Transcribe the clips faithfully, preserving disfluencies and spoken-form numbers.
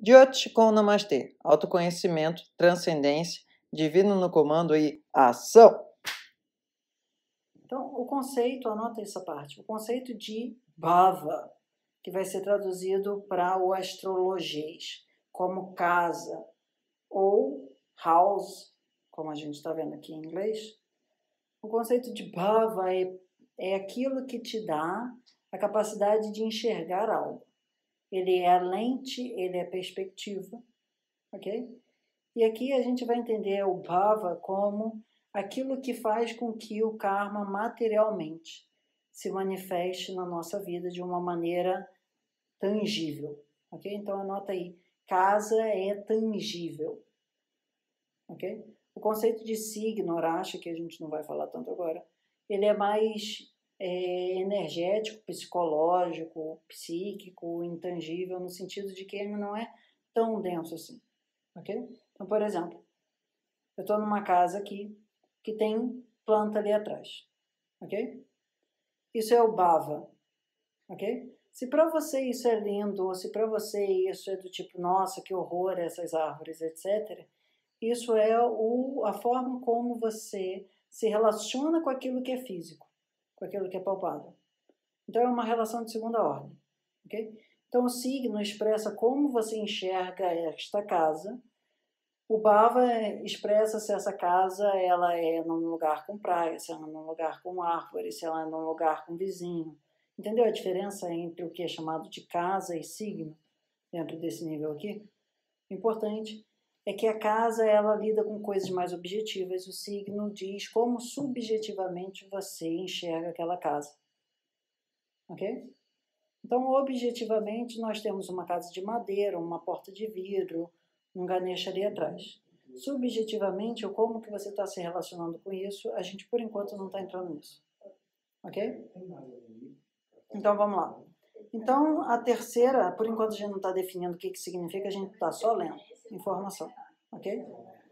Jyoti com Namastê, autoconhecimento, transcendência, divino no comando e ação. Então, o conceito, anota essa parte, o conceito de bhava, que vai ser traduzido para o astrologês, como casa, ou house, como a gente está vendo aqui em inglês. O conceito de bhava é, é aquilo que te dá a capacidade de enxergar algo. Ele é a lente, ele é a perspectiva, ok? E aqui a gente vai entender o bhava como aquilo que faz com que o karma materialmente se manifeste na nossa vida de uma maneira tangível, ok? Então anota aí, casa é tangível, ok? O conceito de signo, Rashi, que a gente não vai falar tanto agora, ele é mais é, energético, psicológico, psíquico, intangível, no sentido de que ele não é tão denso assim, ok? Então, por exemplo, eu estou numa casa aqui que tem planta ali atrás, ok? Isso é o bhava, ok? Se para você isso é lindo, ou se para você isso é do tipo, nossa, que horror essas árvores, etcétera, isso é o, a forma como você se relaciona com aquilo que é físico, com aquilo que é palpável. Então é uma relação de segunda ordem, ok? Então o signo expressa como você enxerga esta casa. O bhava expressa se essa casa ela é num lugar com praia, se ela é num lugar com árvore, se ela é num lugar com vizinho. Entendeu a diferença entre o que é chamado de casa e signo dentro desse nível aqui? Importante é que a casa ela lida com coisas mais objetivas, o signo diz como subjetivamente você enxerga aquela casa. Ok? Então, objetivamente, nós temos uma casa de madeira, uma porta de vidro, um Ganesha ali atrás. Subjetivamente, ou como que você está se relacionando com isso, a gente, por enquanto, não está entrando nisso. Ok? Então, vamos lá. Então, a terceira, por enquanto a gente não está definindo o que, que significa, a gente está só lendo informação. Ok?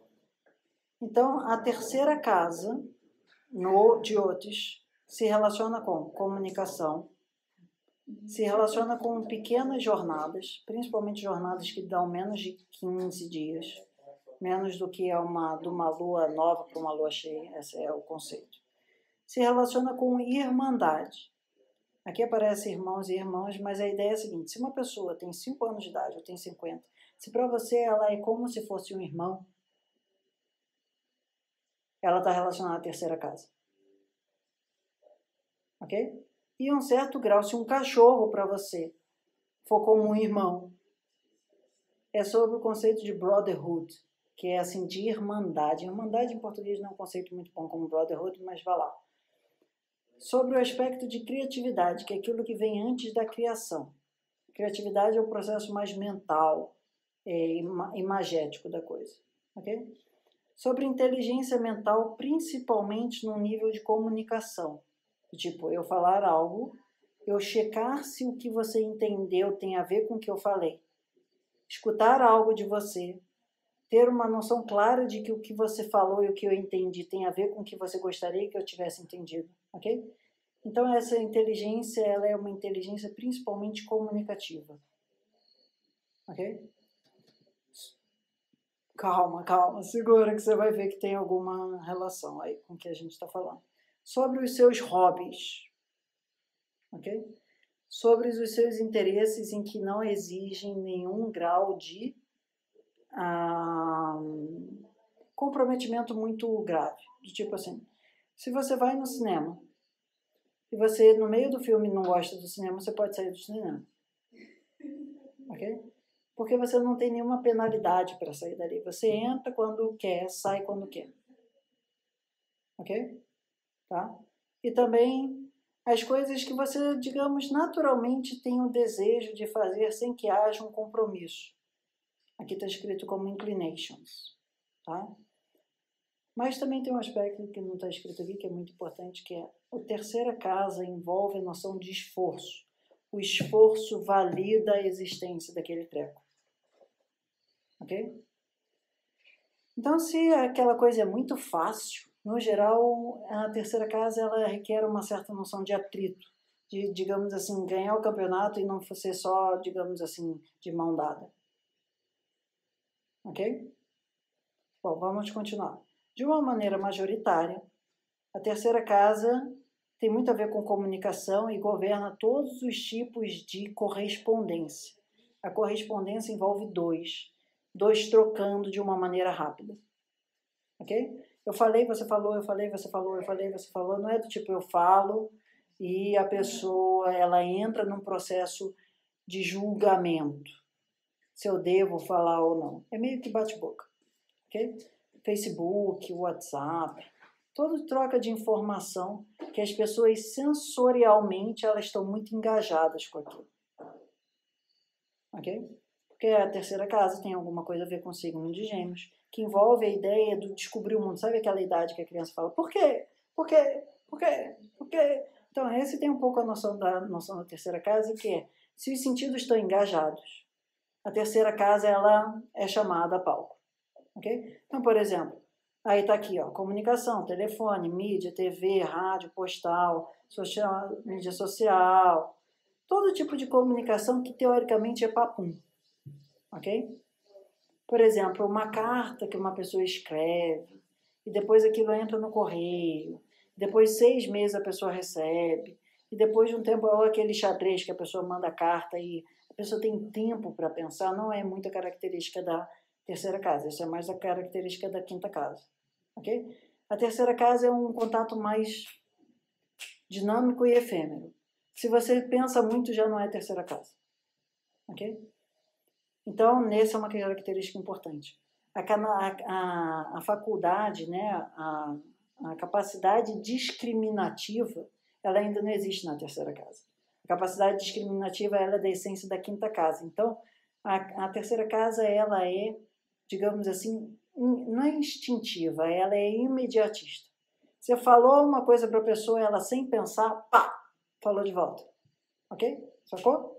Então, a terceira casa, no Jyotish, se relaciona com comunicação, se relaciona com pequenas jornadas, principalmente jornadas que dão menos de quinze dias, menos do que é uma, de uma lua nova para uma lua cheia, esse é o conceito. Se relaciona com irmandade. Aqui aparece irmãos e irmãs, mas a ideia é a seguinte, se uma pessoa tem cinco anos de idade ou tem cinquenta, se para você ela é como se fosse um irmão, ela está relacionada à terceira casa. Ok? E um certo grau, se um cachorro para você for como um irmão, é sobre o conceito de brotherhood, que é assim, de irmandade. Irmandade em português não é um conceito muito bom como brotherhood, mas vá lá. Sobre o aspecto de criatividade, que é aquilo que vem antes da criação. Criatividade é o processo mais mental é, imagético da coisa. Ok? Sobre inteligência mental, principalmente no nível de comunicação. Tipo, eu falar algo, eu checar se o que você entendeu tem a ver com o que eu falei. Escutar algo de você, ter uma noção clara de que o que você falou e o que eu entendi tem a ver com o que você gostaria que eu tivesse entendido, ok? Então essa inteligência, ela é uma inteligência principalmente comunicativa, ok? Calma, calma, segura que você vai ver que tem alguma relação aí com o que a gente está falando. Sobre os seus hobbies, ok? Sobre os seus interesses em que não exigem nenhum grau de ah, comprometimento muito grave. Do tipo assim, se você vai no cinema e você no meio do filme não gosta do cinema, você pode sair do cinema. Ok? Porque você não tem nenhuma penalidade para sair dali. Você entra quando quer, sai quando quer. Ok? Tá? E também as coisas que você, digamos, naturalmente tem o desejo de fazer sem que haja um compromisso. Aqui está escrito como inclinations. Tá? Mas também tem um aspecto que não está escrito aqui, que é muito importante, que é a terceira casa envolve a noção de esforço. O esforço valida a existência daquele treco. Ok? Então, se aquela coisa é muito fácil, no geral, a terceira casa ela requer uma certa noção de atrito, de, digamos assim, ganhar o campeonato e não ser só, digamos assim, de mão dada. Ok? Bom, vamos continuar. De uma maneira majoritária, a terceira casa tem muito a ver com comunicação e governa todos os tipos de correspondência. A correspondência envolve dois, dois trocando de uma maneira rápida. Ok? Eu falei, você falou, eu falei, você falou, eu falei, você falou. Não é do tipo eu falo e a pessoa ela entra num processo de julgamento, se eu devo falar ou não. É meio que bate-boca. Ok? Facebook, WhatsApp, toda troca de informação que as pessoas sensorialmente elas estão muito engajadas com aquilo. Ok? Porque a terceira casa tem alguma coisa a ver com o signo de Gêmeos, que envolve a ideia do descobrir o mundo. Sabe aquela idade que a criança fala, por quê? Por quê? Por quê? Por quê? Então, esse tem um pouco a noção da, noção da terceira casa, que é, se os sentidos estão engajados, a terceira casa ela é chamada a palco. Ok? Então, por exemplo, aí está aqui, ó, comunicação, telefone, mídia, T V, rádio, postal, social, mídia social, todo tipo de comunicação que teoricamente é papum. Ok? Por exemplo, uma carta que uma pessoa escreve, e depois aquilo entra no correio, depois seis meses a pessoa recebe, e depois de um tempo, ou aquele xadrez que a pessoa manda a carta e a pessoa tem tempo para pensar, não é muita característica da terceira casa, isso é mais a característica da quinta casa. Ok? A terceira casa é um contato mais dinâmico e efêmero. Se você pensa muito, já não é terceira casa. Ok? Então, nessa é uma característica importante. A, a, a, a faculdade, né, a, a capacidade discriminativa, ela ainda não existe na terceira casa. A capacidade discriminativa ela é da essência da quinta casa. Então, a, a terceira casa ela é, digamos assim, não é instintiva, ela é imediatista. Você falou uma coisa para a pessoa, ela sem pensar, pá, falou de volta. Ok? Sacou?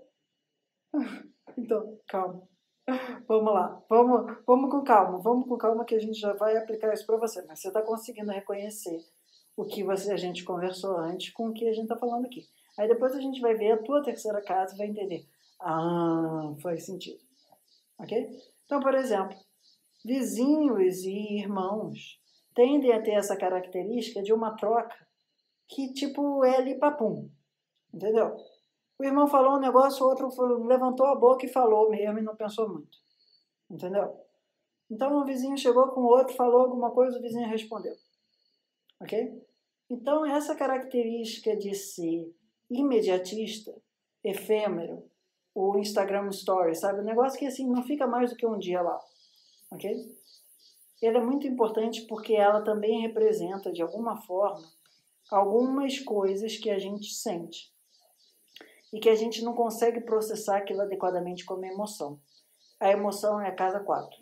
Então, calma. Vamos lá, vamos, vamos com calma, vamos com calma que a gente já vai aplicar isso para você. Mas você está conseguindo reconhecer o que você, a gente conversou antes com o que a gente está falando aqui. Aí depois a gente vai ver a tua terceira casa e vai entender. Ah, faz sentido. Ok? Então, por exemplo, vizinhos e irmãos tendem a ter essa característica de uma troca que tipo é ali papum. Entendeu? O irmão falou um negócio, o outro levantou a boca e falou mesmo e não pensou muito. Entendeu? Então o vizinho chegou com o outro, falou alguma coisa, o vizinho respondeu. Ok? Então essa característica de ser imediatista, efêmero, o Instagram Story, sabe? Um negócio que assim não fica mais do que um dia lá. Ok? Ele é muito importante porque ela também representa, de alguma forma, algumas coisas que a gente sente e que a gente não consegue processar aquilo adequadamente como emoção. A emoção é a casa quatro.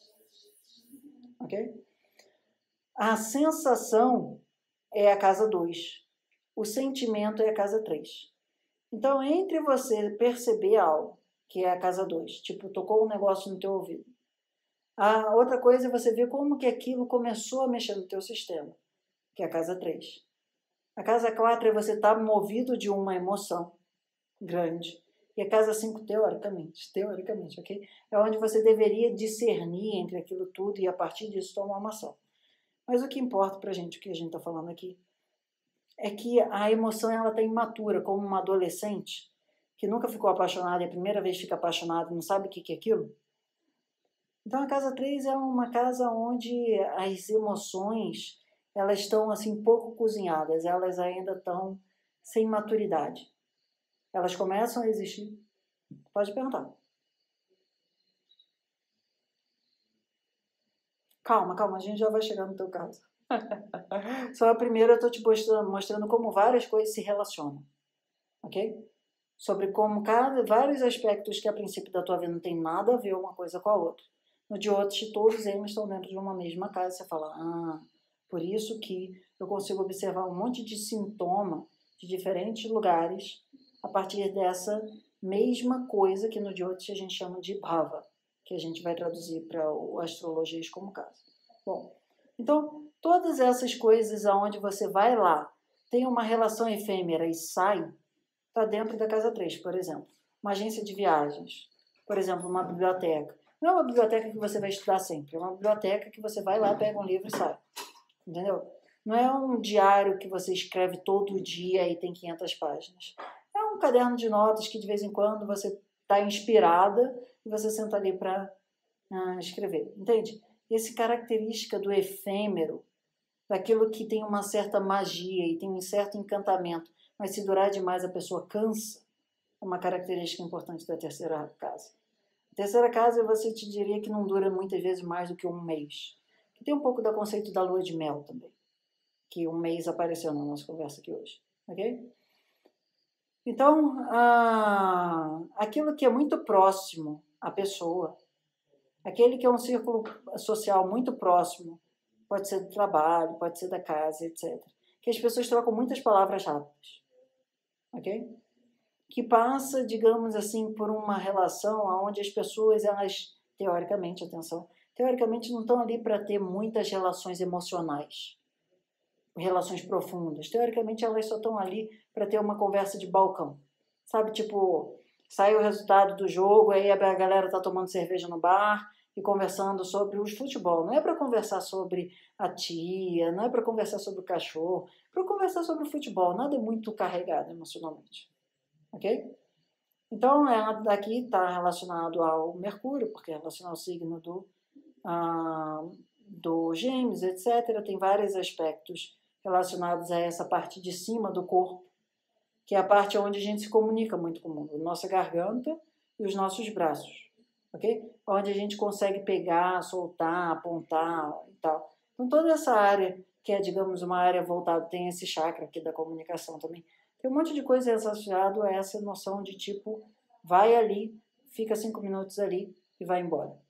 Ok? A sensação é a casa dois. O sentimento é a casa três. Então, entre você perceber algo, que é a casa dois, tipo, tocou um negócio no teu ouvido. A outra coisa é você ver como que aquilo começou a mexer no teu sistema, que é a casa três. A casa quatro é você estar movido de uma emoção grande. E a casa cinco, teoricamente, teoricamente, ok? É onde você deveria discernir entre aquilo tudo e a partir disso tomar uma ação. Mas o que importa pra gente, o que a gente está falando aqui, é que a emoção ela está imatura, como uma adolescente que nunca ficou apaixonada e a primeira vez fica apaixonada e não sabe o que é aquilo. Então a casa três é uma casa onde as emoções elas estão assim pouco cozinhadas, elas ainda estão sem maturidade. Elas começam a existir. Pode perguntar. Calma, calma, a gente já vai chegar no teu caso. Só a primeira eu estou te mostrando, mostrando como várias coisas se relacionam. Ok? Sobre como cada, vários aspectos que a princípio da tua vida não tem nada a ver uma coisa com a outra. No de outros, todos eles estão dentro de uma mesma casa. Você fala, ah, por isso que eu consigo observar um monte de sintoma de diferentes lugares a partir dessa mesma coisa que no de outros a gente chama de bhava, que a gente vai traduzir para o astrologia como caso. Bom, então, todas essas coisas aonde você vai lá, tem uma relação efêmera e sai, está dentro da casa três, por exemplo. Uma agência de viagens, por exemplo, uma biblioteca. Não é uma biblioteca que você vai estudar sempre, é uma biblioteca que você vai lá, pega um livro e sai. Entendeu? Não é um diário que você escreve todo dia e tem quinhentas páginas. É um caderno de notas que de vez em quando você está inspirada e você senta ali para ah, escrever. Entende? Essa característica do efêmero, daquilo que tem uma certa magia e tem um certo encantamento, mas se durar demais a pessoa cansa, é uma característica importante da terceira casa. A terceira casa você te diria que não dura muitas vezes mais do que um mês. Que tem um pouco do conceito da lua de mel também, que um mês apareceu na nossa conversa aqui hoje, ok? Então, ah, aquilo que é muito próximo à pessoa, aquele que é um círculo social muito próximo, pode ser do trabalho, pode ser da casa, etcétera, que as pessoas trocam muitas palavras rápidas, ok? Que passa, digamos assim, por uma relação onde as pessoas, elas, teoricamente, atenção, teoricamente não estão ali para ter muitas relações emocionais, relações profundas. Teoricamente, elas só estão ali para ter uma conversa de balcão. Sabe, tipo, sai o resultado do jogo, aí a galera está tomando cerveja no bar e conversando sobre o futebol. Não é para conversar sobre a tia, não é para conversar sobre o cachorro, é para conversar sobre o futebol. Nada é muito carregado emocionalmente. Ok? Então, é, daqui está relacionado ao Mercúrio, porque é relacionado ao signo do, ah, do Gêmeos, etcétera. Tem vários aspectos relacionados a essa parte de cima do corpo, que é a parte onde a gente se comunica muito com o mundo, nossa garganta e os nossos braços, ok? Onde a gente consegue pegar, soltar, apontar e tal. Então, toda essa área, que é, digamos, uma área voltada, tem esse chakra aqui da comunicação também. Tem um monte de coisa associado a essa noção de tipo, vai ali, fica cinco minutos ali e vai embora.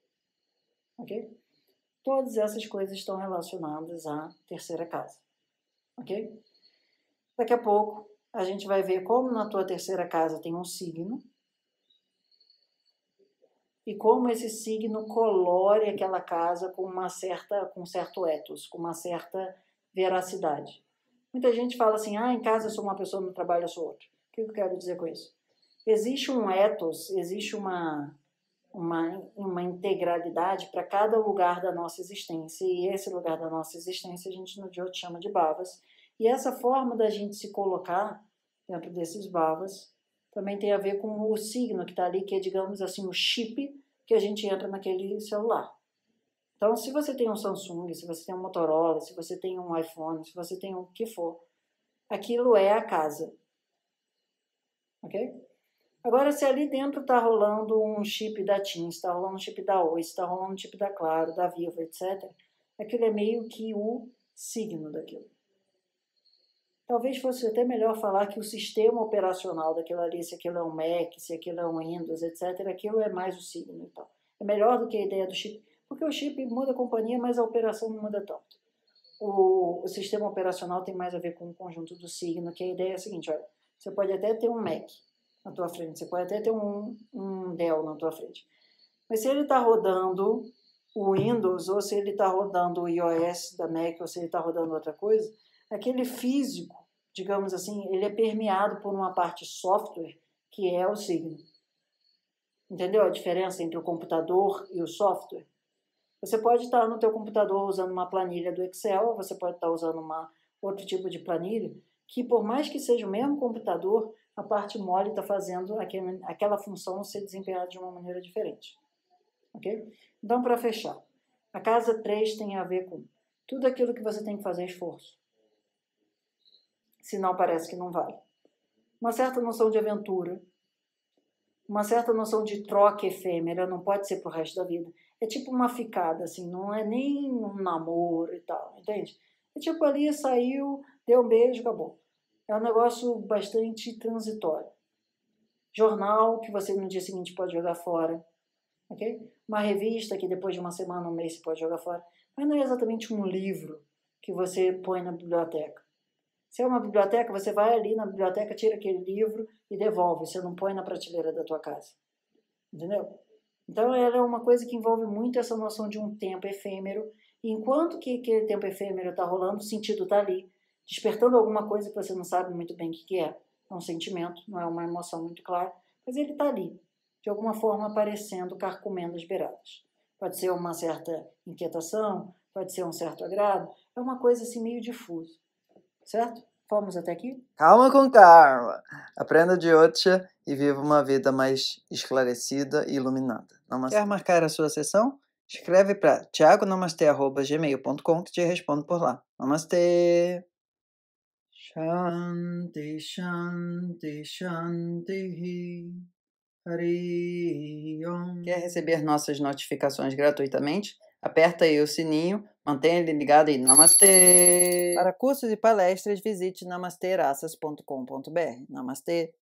Ok? Todas essas coisas estão relacionadas à terceira casa. Ok? Daqui a pouco a gente vai ver como na tua terceira casa tem um signo e como esse signo colore aquela casa com uma certa, com um certo ethos, com uma certa veracidade. Muita gente fala assim, ah, em casa eu sou uma pessoa, no trabalho eu sou outra. O que eu quero dizer com isso? Existe um ethos, existe uma, uma, uma integralidade para cada lugar da nossa existência, e esse lugar da nossa existência a gente no Jyoti chama de bhavas, e essa forma da gente se colocar dentro desses bhavas também tem a ver com o signo que está ali, que é, digamos assim, o chip que a gente entra naquele celular. Então, se você tem um Samsung, se você tem um Motorola, se você tem um iPhone, se você tem o que for, aquilo é a casa. Ok? Agora, se ali dentro está rolando um chip da TIM, está rolando um chip da Oi, está rolando um chip da Claro, da Vivo, etcétera, aquilo é meio que o signo daquilo. Talvez fosse até melhor falar que o sistema operacional daquilo ali, se aquilo é um Mac, se aquilo é um Windows, etcétera, aquilo é mais o signo e tal. É melhor do que a ideia do chip. Porque o chip muda a companhia, mas a operação não muda tanto. O, o sistema operacional tem mais a ver com o conjunto do signo, que a ideia é a seguinte, olha, você pode até ter um Mac na tua frente, você pode até ter um, um Dell na tua frente. Mas se ele está rodando o Windows, ou se ele está rodando o iOS da Mac, ou se ele está rodando outra coisa, aquele físico, digamos assim, ele é permeado por uma parte software, que é o signo. Entendeu a diferença entre o computador e o software? Você pode estar no teu computador usando uma planilha do Excel, você pode estar usando uma, outro tipo de planilha, que por mais que seja o mesmo computador, a parte mole está fazendo aquele, aquela função ser desempenhada de uma maneira diferente. Ok? Então, para fechar, a casa três tem a ver com tudo aquilo que você tem que fazer esforço. Senão parece que não vale. Uma certa noção de aventura, uma certa noção de troca efêmera, não pode ser pro resto da vida. É tipo uma ficada, assim, não é nem um namoro e tal, entende? É tipo ali, saiu, deu um beijo, acabou. É um negócio bastante transitório. Jornal que você no dia seguinte pode jogar fora, ok? Uma revista que depois de uma semana, um mês você pode jogar fora. Mas não é exatamente um livro que você põe na biblioteca. Se é uma biblioteca, você vai ali na biblioteca, tira aquele livro e devolve. Você não põe na prateleira da tua casa. Entendeu? Então, ela é uma coisa que envolve muito essa noção de um tempo efêmero. E enquanto que aquele tempo efêmero está rolando, o sentido está ali, despertando alguma coisa que você não sabe muito bem o que é. É um sentimento, não é uma emoção muito clara, mas ele está ali. de alguma forma aparecendo, carcomendo as beiradas. Pode ser uma certa inquietação, pode ser um certo agrado, é uma coisa assim meio difusa, certo? Fomos até aqui? Calma com calma. Aprenda Jyotisha e viva uma vida mais esclarecida e iluminada. Namastê. Quer marcar a sua sessão? Escreve para thiago namastê arroba gmail ponto com que te respondo por lá. Namastê! Shanti, Shanti, Shanti. Hari Om. Quer receber nossas notificações gratuitamente? Aperta aí o sininho, mantenha ele ligado e Namastê! Para cursos e palestras, visite namasteraças ponto com ponto br. Namastê!